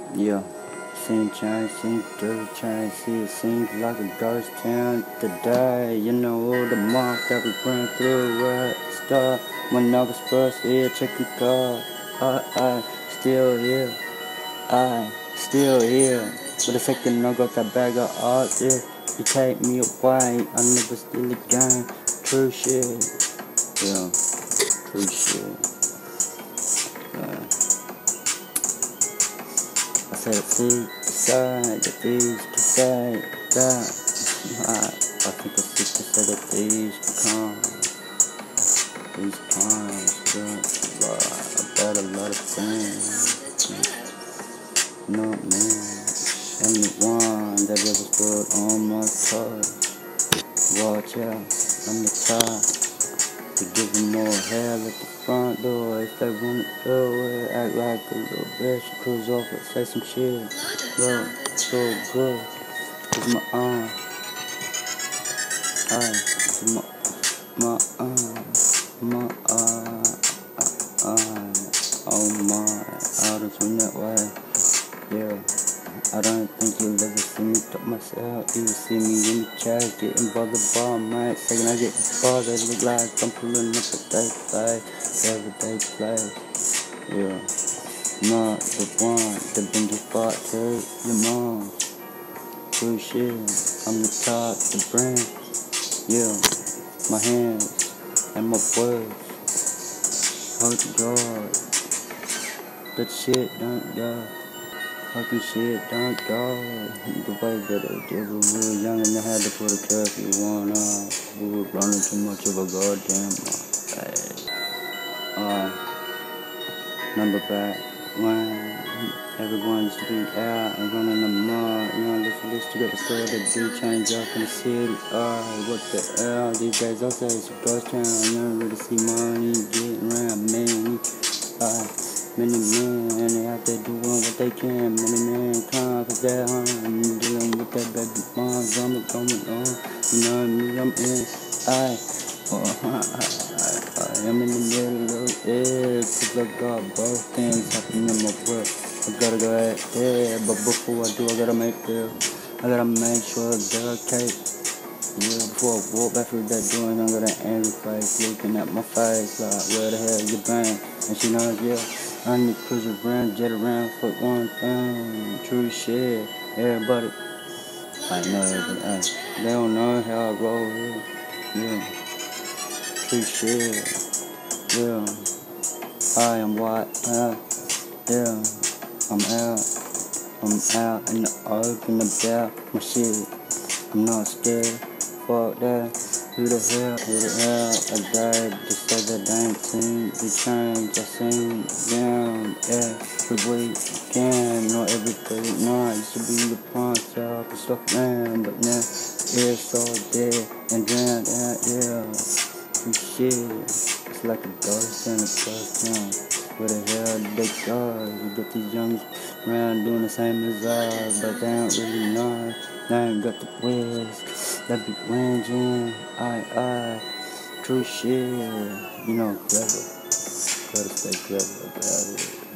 Yeah, trying to see through, trying to see it seems like a ghost town today. You know all the mark that we run through where it start. When I was first here, checking car. I still here, I still here. But a second I got that bag of art, yeah. You take me away, I never steal again. True shit, yeah, true shit. I said it see beside the beach to say that I think it's just to say that these times I bet a lot of things. No man, anyone that ever stood on my toes. Watch out, I'm the top. To give them more hell at the front door. If they wanna do it, act like a little bitch. Cruise off and say some shit. Look, so good. It's my arm. It's my arm. My arm. Oh my. I don't swing that way. Yeah. I don't think you'll ever see me talk myself. You will see me in the chat getting bothered by my second I get bothered, look like I'm pulling up a day play, everyday play. Yeah, not the one that been too far to your mom. True shit, I'm the top, the brand. Yeah, my hands and my words. Hold God, that shit don't go. Fucking shit, don't go. The way that I did when we were young and I had to put a curfew on us. We were running too much of a goddamn face. Remember back when everyone used to be out and running amok. You know, this to get the story that do change up in the city. What the hell? These days I say it's a ghost town. You don't really see money getting around me. Many men, they out there doing what they can. Many men come cause they're home, dealing with that baby bomb drama going on. You know what I mean? I'm in, I am in the middle of it, cause I got both things happening in my world. I gotta go out there, but before I do, I gotta make sure they're okay. Yeah, before I walk back through that door, I got an angry face looking at my face like, where the hell you been? And she knows, yeah. I need to cruise around, jet around for one thing. True shit. Everybody, I know everybody. They don't know how I roll here. Yeah. True shit. Yeah. I am white. Yeah. I'm out in the open about my shit. I'm not scared. Fuck that. Who the hell I died to say that I ain't seen the change. I seen them every weekend, not every day night. Used to be the pawn shop and stuff, man, but now it's all dead and drowned out, yeah. Free shit, it's like a ghost and a ghost town. Where the hell did they go? You got these youngers around doing the same as us, but they don't really know. They ain't got the whiz, that be ranging, true shit, you know, clever, gotta stay clever about it.